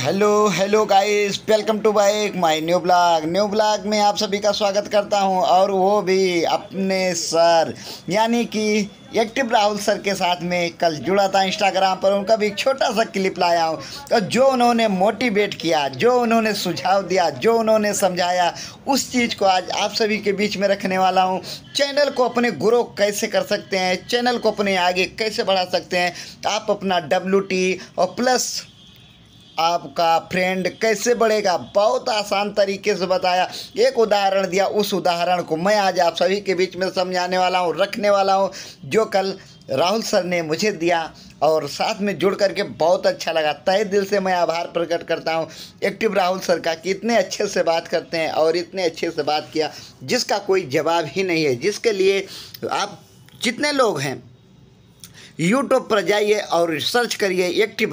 Hello hello guys, welcome to my new blog में आप सभी का स्वागत करता हूं। और वो भी अपने सर यानी कि एक्टिव राहुल सर के साथ में कल जुड़ा था इंस्टाग्राम पर। उनका भी एक छोटा सा क्लिप लाया हूं और जो उन्होंने मोटिवेट किया, जो उन्होंने सुझाव दिया, जो उन्होंने समझाया, उस चीज़ को आज आप सभी के बीच में रखने वाला हूं। चैनल को अपने ग्रो कैसे कर सकते हैं, चैनल को अपने आगे कैसे बढ़ा सकते हैं, आप अपना WT और प्लस आपका फ्रेंड कैसे बढ़ेगा, बहुत आसान तरीके से बताया। एक उदाहरण दिया, उस उदाहरण को मैं आज आप सभी के बीच में समझाने वाला हूँ, रखने वाला हूँ, जो कल राहुल सर ने मुझे दिया और साथ में जुड़ करके बहुत अच्छा लगा। तहे दिल से मैं आभार प्रकट करता हूँ एक्टिव राहुल सर का कि इतने अच्छे से बात करते हैं और इतने अच्छे से बात किया जिसका कोई जवाब ही नहीं है। जिसके लिए आप जितने लोग हैं यूट्यूब पर जाइए और सर्च करिए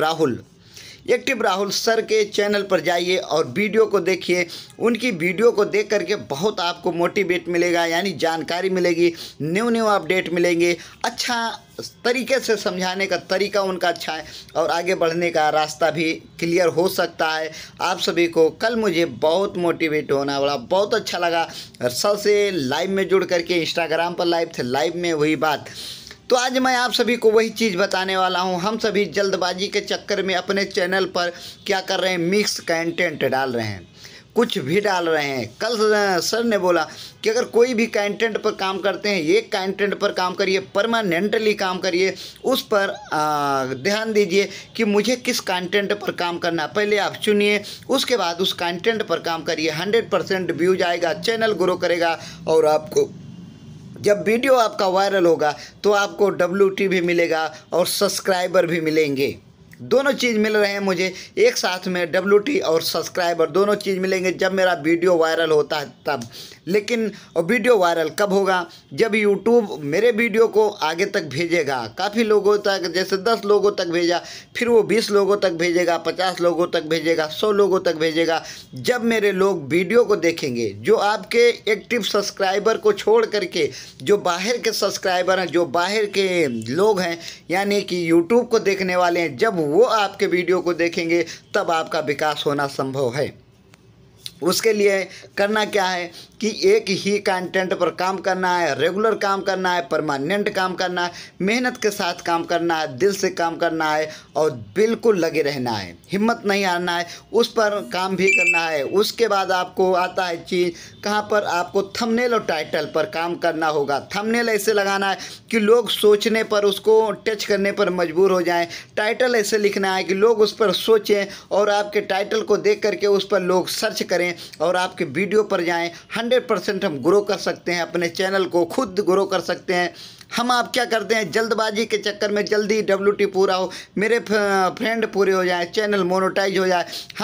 एक्टिव राहुल सर के चैनल पर जाइए और वीडियो को देखिए। उनकी वीडियो को देख करके बहुत आपको मोटिवेट मिलेगा, यानी जानकारी मिलेगी, न्यू अपडेट मिलेंगे। अच्छा तरीके से समझाने का तरीका उनका अच्छा है और आगे बढ़ने का रास्ता भी क्लियर हो सकता है आप सभी को। कल मुझे बहुत मोटिवेट होना पड़ा, बहुत अच्छा लगा। सर से लाइव में जुड़ करके, इंस्टाग्राम पर लाइव थे, लाइव में वही बात। तो आज मैं आप सभी को वही चीज़ बताने वाला हूं। हम सभी जल्दबाजी के चक्कर में अपने चैनल पर क्या कर रहे हैं, मिक्स कंटेंट डाल रहे हैं, कुछ भी डाल रहे हैं। कल सर ने बोला कि अगर कोई भी कंटेंट पर काम करते हैं, एक कंटेंट पर काम करिए, परमानेंटली काम करिए, उस पर ध्यान दीजिए कि मुझे किस कंटेंट पर काम करना है। पहले आप चुनिए, उसके बाद उस कंटेंट पर काम करिए। 100% व्यूज आएगा, चैनल ग्रो करेगा और आपको जब वीडियो आपका वायरल होगा तो आपको WT भी मिलेगा और सब्सक्राइबर भी मिलेंगे। दोनों चीज़ मिल रहे हैं मुझे एक साथ में, WT और सब्सक्राइबर दोनों चीज़ मिलेंगे जब मेरा वीडियो वायरल होता है तब। लेकिन वीडियो वायरल कब होगा, जब YouTube मेरे वीडियो को आगे तक भेजेगा, काफ़ी लोगों तक, जैसे 10 लोगों तक भेजा, फिर वो 20 लोगों तक भेजेगा, 50 लोगों तक भेजेगा, 100 लोगों तक भेजेगा। जब मेरे लोग वीडियो को देखेंगे, जो आपके एक्टिव सब्सक्राइबर को छोड़ करके जो बाहर के सब्सक्राइबर हैं, जो बाहर के लोग हैं, यानी कि यूट्यूब को देखने वाले हैं, जब वो आपके वीडियो को देखेंगे तब आपका विकास होना संभव है। उसके लिए करना क्या है कि एक ही कंटेंट पर काम करना है, रेगुलर काम करना है, परमानेंट काम करना है, मेहनत के साथ काम करना है, दिल से काम करना है और बिल्कुल लगे रहना है, हिम्मत नहीं हारना है, उस पर काम भी करना है। उसके बाद आपको आता है चीज़ कहाँ पर, आपको थंबनेल और टाइटल पर काम करना होगा। थंबनेल ऐसे लगाना है कि लोग सोचने पर, उसको टच करने पर मजबूर हो जाएं। टाइटल ऐसे लिखना है कि लोग उस पर सोचें और आपके टाइटल को देख करके उस पर लोग सर्च करें और आपके वीडियो पर जाएं। 100% हम ग्रो कर सकते हैं, अपने चैनल को खुद ग्रो कर सकते हैं। हम आप क्या करते हैं, जल्दबाजी के चक्कर में जल्दी WT पूरा हो, मेरे फ्रेंड पूरे हो जाए, चैनल मोनेटाइज हो जाए।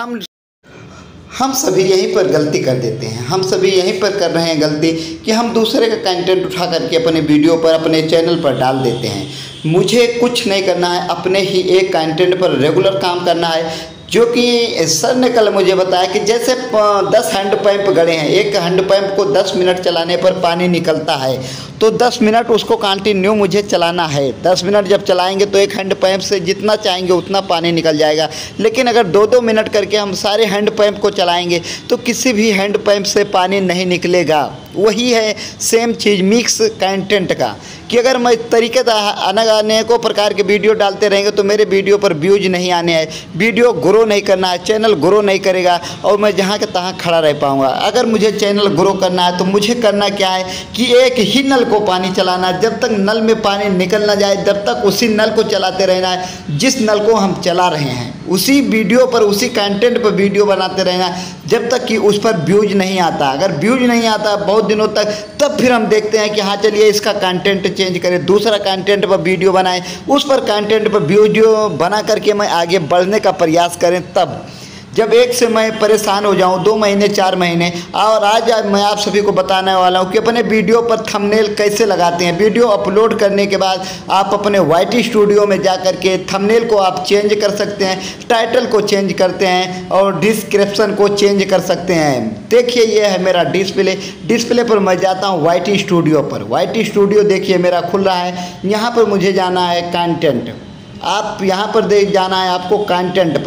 हम सभी यहीं पर गलती कर देते हैं। हम सभी यहीं पर कर रहे हैं गलती कि हम दूसरे का कंटेंट उठा करके अपने वीडियो पर, अपने चैनल पर डाल देते हैं। मुझे कुछ नहीं करना है, अपने ही एक कंटेंट पर रेगुलर काम करना है। जो कि सर ने कल मुझे बताया कि जैसे 10 हैंडपंप गड़े हैं, एक हैंडपंप को 10 मिनट चलाने पर पानी निकलता है, तो 10 मिनट उसको कंटिन्यू मुझे चलाना है। 10 मिनट जब चलाएंगे तो एक हैंडपंप से जितना चाहेंगे उतना पानी निकल जाएगा। लेकिन अगर 2-2 मिनट करके हम सारे हैंडपंप को चलाएंगे तो किसी भी हैंडपंप से पानी नहीं निकलेगा। वही है सेम चीज़ मिक्स कंटेंट का, कि अगर मैं तरीके अनेकों प्रकार के वीडियो डालते रहेंगे तो मेरे वीडियो पर व्यूज नहीं आने हैं, वीडियो ग्रो नहीं करना है, चैनल ग्रो नहीं करेगा और मैं जहाँ के तहाँ खड़ा रह पाऊँगा। अगर मुझे चैनल ग्रो करना है तो मुझे करना क्या है कि एक ही नल को पानी चलाना है। जब तक नल में पानी निकल ना जाए तब तक उसी नल को चलाते रहना है। जिस नल को हम चला रहे हैं उसी वीडियो पर, उसी कंटेंट पर वीडियो बनाते रहना है जब तक कि उस पर व्यूज नहीं आता। अगर व्यूज नहीं आता बहुत दिनों तक, तब फिर हम देखते हैं कि हाँ चलिए इसका कंटेंट चेंज करें, दूसरा कंटेंट पर वीडियो बनाएं, उस पर कंटेंट पर वीडियो बना करके मैं आगे बढ़ने का प्रयास करें। तब जब एक से मैं परेशान हो जाऊं 2 महीने 4 महीने, और आज मैं आप सभी को बताने वाला हूं कि अपने वीडियो पर थंबनेल कैसे लगाते हैं। वीडियो अपलोड करने के बाद आप अपने YT स्टूडियो में जा कर के थंबनेल को आप चेंज कर सकते हैं, टाइटल को चेंज करते हैं और डिस्क्रिप्शन को चेंज कर सकते हैं। देखिए ये है मेरा डिस्प्ले पर मैं जाता हूँ YT स्टूडियो पर। YT स्टूडियो देखिए मेरा खुल रहा है। यहाँ पर मुझे जाना है कंटेंट, आप यहाँ पर देख जाना है आपको कंटेंट पर।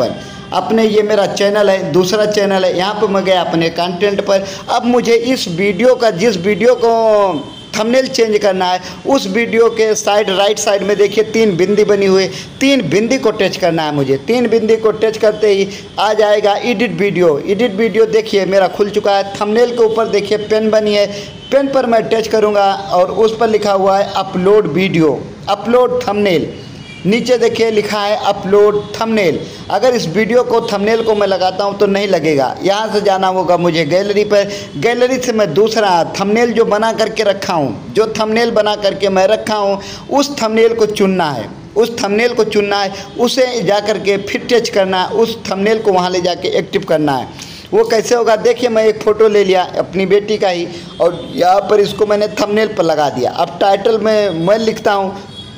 अपने ये मेरा चैनल है, दूसरा चैनल है, यहाँ पर मैं गया अपने कंटेंट पर। अब मुझे इस वीडियो का, जिस वीडियो को थंबनेल चेंज करना है, उस वीडियो के साइड राइट साइड में देखिए 3 बिंदी बनी हुई है, 3 बिंदी को टच करना है मुझे। 3 बिंदी को टच करते ही आ जाएगा एडिट वीडियो। एडिट वीडियो देखिए मेरा खुल चुका है। थंबनेल के ऊपर देखिए पेन बनी है, पेन पर मैं टच करूँगा और उस पर लिखा हुआ है अपलोड वीडियो, अपलोड थंबनेल। नीचे देखिए लिखा है अपलोड थंबनेल। अगर इस वीडियो को थंबनेल को मैं लगाता हूं तो नहीं लगेगा, यहाँ से जाना होगा मुझे गैलरी पर। गैलरी से मैं दूसरा थंबनेल जो बना करके रखा हूं, जो थंबनेल बना करके मैं रखा हूं, उस थंबनेल को चुनना है, उस थंबनेल को चुनना है, उसे जा करके फिर टच करना है, उस थंबनेल को वहाँ ले जाके एक्टिव करना है। वो कैसे होगा देखिए, मैं एक फ़ोटो ले लिया अपनी बेटी का ही और यहाँ पर इसको मैंने थंबनेल पर लगा दिया। अब टाइटल में मैं लिखता हूँ,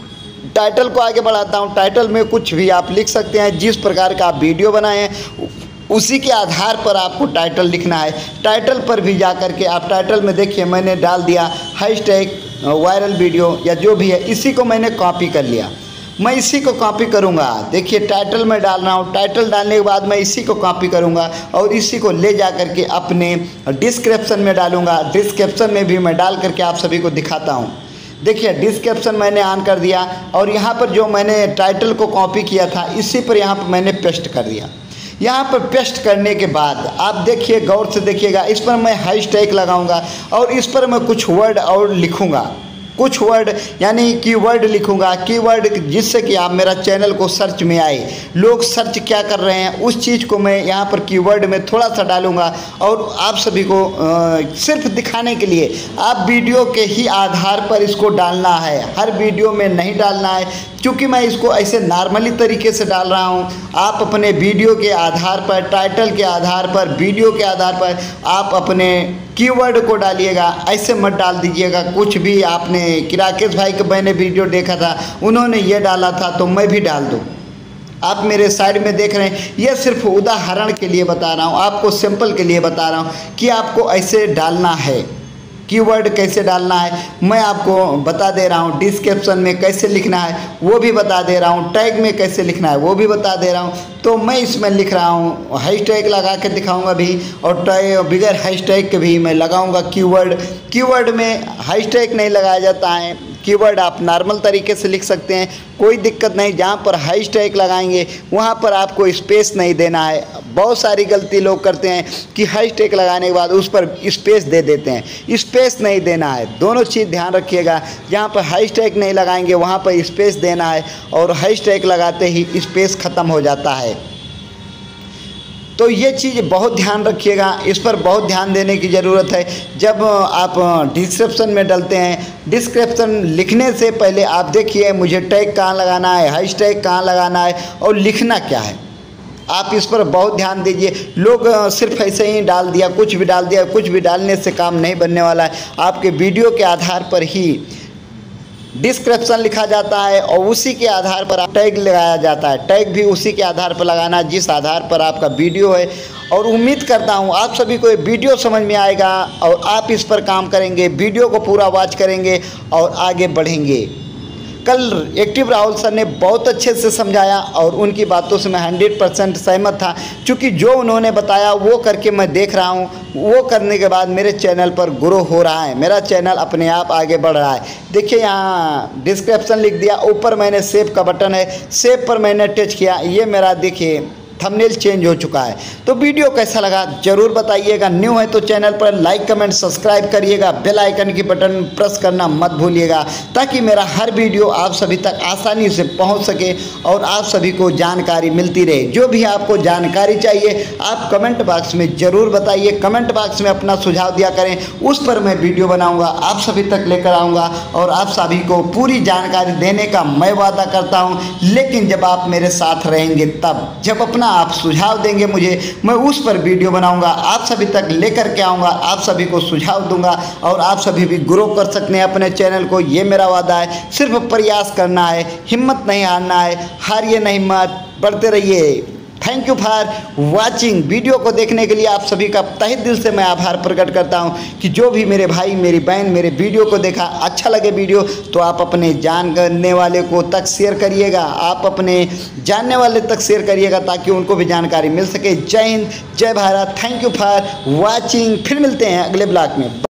टाइटल को आगे बढ़ाता हूँ। टाइटल में कुछ भी आप लिख सकते हैं, जिस प्रकार का आप वीडियो बनाए हैं उसी के आधार पर आपको टाइटल लिखना है। टाइटल पर भी जा कर के आप टाइटल में देखिए मैंने डाल दिया हैशटैग वायरल वीडियो या जो भी है, इसी को मैंने कॉपी कर लिया। मैं इसी को कॉपी करूंगा, देखिए टाइटल में डाल रहा हूँ। टाइटल डालने के बाद मैं इसी को कॉपी करूंगा और इसी को ले जा कर के अपने डिस्क्रिप्शन में डालूंगा। डिस्क्रिप्शन में भी मैं डाल करके आप सभी को दिखाता हूँ। देखिए डिस्क्रिप्शन मैंने ऑन कर दिया और यहाँ पर जो मैंने टाइटल को कॉपी किया था इसी पर यहाँ पर मैंने पेस्ट कर दिया। यहाँ पर पेस्ट करने के बाद आप देखिए, गौर से देखिएगा, इस पर मैं हैशटैग लगाऊंगा और इस पर मैं कुछ वर्ड और लिखूंगा, कुछ वर्ड यानी कीवर्ड लिखूंगा, कीवर्ड जिससे कि आप मेरा चैनल को सर्च में आए। लोग सर्च क्या कर रहे हैं उस चीज़ को मैं यहाँ पर कीवर्ड में थोड़ा सा डालूंगा और आप सभी को सिर्फ दिखाने के लिए, आप वीडियो के ही आधार पर इसको डालना है, हर वीडियो में नहीं डालना है, क्योंकि मैं इसको ऐसे नॉर्मली तरीके से डाल रहा हूँ। आप अपने वीडियो के आधार पर, टाइटल के आधार पर, वीडियो के आधार पर आप अपने कीवर्ड को डालिएगा, ऐसे मत डाल दीजिएगा कुछ भी। आपने राकेश भाई का मैंने वीडियो देखा था, उन्होंने ये डाला था तो मैं भी डाल दूँ। आप मेरे साइड में देख रहे हैं, ये सिर्फ उदाहरण के लिए बता रहा हूँ, आपको सिंपल के लिए बता रहा हूँ कि आपको ऐसे डालना है। कीवर्ड कैसे डालना है मैं आपको बता दे रहा हूँ। डिस्क्रिप्शन में कैसे लिखना है वो भी बता दे रहा हूँ। टैग में कैसे लिखना है वो भी बता दे रहा हूँ। तो मैं इसमें लिख रहा हूँ, हैशटैग लगा के दिखाऊंगा भी और बिगर हैशटैग के भी मैं लगाऊंगा कीवर्ड। कीवर्ड में हैशटैग नहीं लगाया जाता है, कीवर्ड आप नॉर्मल तरीके से लिख सकते हैं, कोई दिक्कत नहीं। जहाँ पर हैशटैग लगाएंगे वहाँ पर आपको स्पेस नहीं देना है। बहुत सारी गलती लोग करते हैं कि हैशटैग लगाने के बाद उस पर स्पेस दे देते हैं, स्पेस नहीं देना है। दोनों चीज़ ध्यान रखिएगा, जहाँ पर हैशटैग नहीं लगाएंगे वहाँ पर स्पेस देना है और हैशटैग लगाते ही स्पेस ख़त्म हो जाता है। तो ये चीज़ बहुत ध्यान रखिएगा, इस पर बहुत ध्यान देने की ज़रूरत है। जब आप डिस्क्रिप्शन में डालते हैं, डिस्क्रिप्शन लिखने से पहले आप देखिए मुझे टैग कहाँ लगाना है, हैशटैग कहाँ लगाना है और लिखना क्या है, आप इस पर बहुत ध्यान दीजिए। लोग सिर्फ ऐसे ही डाल दिया, कुछ भी डाल दिया, कुछ भी डालने से काम नहीं बनने वाला है। आपके वीडियो के आधार पर ही डिस्क्रिप्शन लिखा जाता है और उसी के आधार पर टैग लगाया जाता है। टैग भी उसी के आधार पर लगाना जिस आधार पर आपका वीडियो है। और उम्मीद करता हूँ आप सभी को ये वीडियो समझ में आएगा और आप इस पर काम करेंगे, वीडियो को पूरा वॉच करेंगे और आगे बढ़ेंगे। कल एक्टिव राहुल सर ने बहुत अच्छे से समझाया और उनकी बातों से मैं 100% सहमत था, क्योंकि जो उन्होंने बताया वो करके मैं देख रहा हूँ। वो करने के बाद मेरे चैनल पर ग्रो हो रहा है, मेरा चैनल अपने आप आगे बढ़ रहा है। देखिए यहाँ डिस्क्रिप्शन लिख दिया, ऊपर मैंने सेव का बटन है, सेव पर मैंने टच किया, ये मेरा देखिए थंबनेल चेंज हो चुका है। तो वीडियो कैसा लगा ज़रूर बताइएगा। न्यू है तो चैनल पर लाइक कमेंट सब्सक्राइब करिएगा, बेल आइकन की बटन प्रेस करना मत भूलिएगा, ताकि मेरा हर वीडियो आप सभी तक आसानी से पहुंच सके और आप सभी को जानकारी मिलती रहे। जो भी आपको जानकारी चाहिए आप कमेंट बॉक्स में ज़रूर बताइए, कमेंट बॉक्स में अपना सुझाव दिया करें, उस पर मैं वीडियो बनाऊँगा, आप सभी तक लेकर आऊँगा और आप सभी को पूरी जानकारी देने का मैं वादा करता हूँ। लेकिन जब आप मेरे साथ रहेंगे तब, जब अपना आप सुझाव देंगे मुझे, मैं उस पर वीडियो बनाऊंगा, आप सभी तक लेकर के आऊँगा, आप सभी को सुझाव दूंगा और आप सभी भी ग्रो कर सकते हैं अपने चैनल को। ये मेरा वादा है। सिर्फ प्रयास करना है, हिम्मत नहीं हारना है, हारिए नहीं मत, बढ़ते रहिए। Thank you for watching. Video को देखने के लिए आप सभी का तहे दिल से मैं आभार प्रकट करता हूं कि जो भी मेरे भाई मेरी बहन मेरे वीडियो को देखा, अच्छा लगे वीडियो तो आप अपने जानने वाले को तक शेयर करिएगा, आप अपने जानने वाले तक शेयर करिएगा ताकि उनको भी जानकारी मिल सके। जय हिंद, जय Bharat, thank you for watching. फिर मिलते हैं अगले ब्लॉग में।